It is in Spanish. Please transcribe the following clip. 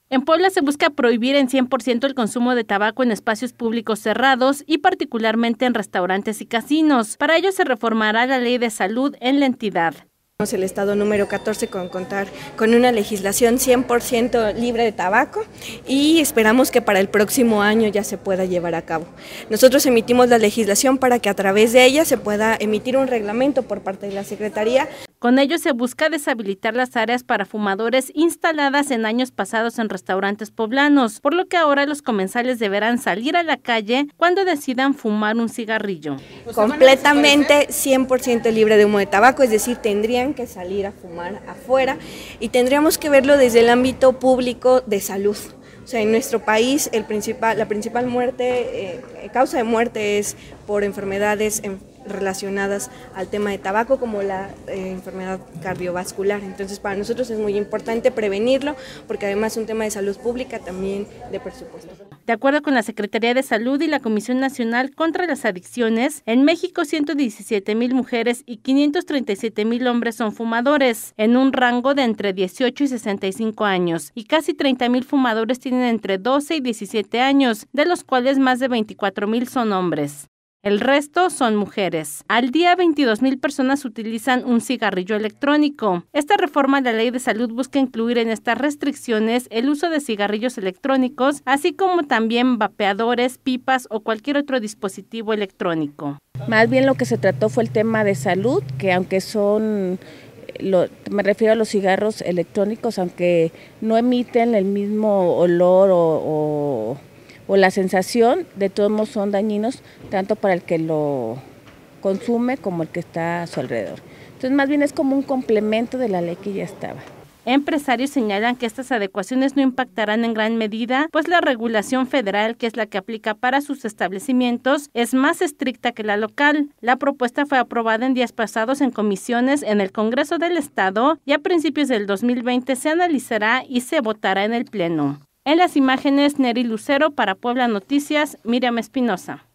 En Puebla se busca prohibir en 100% el consumo de tabaco en espacios públicos cerrados y particularmente en restaurantes y casinos. Para ello se reformará la Ley de Salud en la entidad. El estado número 14 con contar con una legislación 100% libre de tabaco y esperamos que para el próximo año ya se pueda llevar a cabo. Nosotros emitimos la legislación para que a través de ella se pueda emitir un reglamento por parte de la Secretaría. Con ello se busca deshabilitar las áreas para fumadores instaladas en años pasados en restaurantes poblanos, por lo que ahora los comensales deberán salir a la calle cuando decidan fumar un cigarrillo. Completamente 100% libre de humo de tabaco, es decir, tendrían que salir a fumar afuera y tendríamos que verlo desde el ámbito público de salud. O sea, en nuestro país la principal causa de muerte es por enfermedades relacionadas al tema de tabaco, como la enfermedad cardiovascular. Entonces, para nosotros es muy importante prevenirlo, porque además es un tema de salud pública, también de presupuesto. De acuerdo con la Secretaría de Salud y la Comisión Nacional contra las Adicciones, en México 117,000 mujeres y 537,000 hombres son fumadores, en un rango de entre 18 y 65 años, y casi 30,000 fumadores tienen entre 12 y 17 años, de los cuales más de 24,000 son hombres. El resto son mujeres. Al día, 22,000 personas utilizan un cigarrillo electrónico. Esta reforma a la Ley de Salud busca incluir en estas restricciones el uso de cigarrillos electrónicos, así como también vapeadores, pipas o cualquier otro dispositivo electrónico. Más bien lo que se trató fue el tema de salud, que aunque me refiero a los cigarros electrónicos, aunque no emiten el mismo olor o la sensación, de todos modos son dañinos tanto para el que lo consume como el que está a su alrededor. Entonces más bien es como un complemento de la ley que ya estaba. Empresarios señalan que estas adecuaciones no impactarán en gran medida, pues la regulación federal, que es la que aplica para sus establecimientos, es más estricta que la local. La propuesta fue aprobada en días pasados en comisiones en el Congreso del Estado y a principios del 2020 se analizará y se votará en el Pleno. En las imágenes, Neri Lucero, para Puebla Noticias, Miriam Espinosa.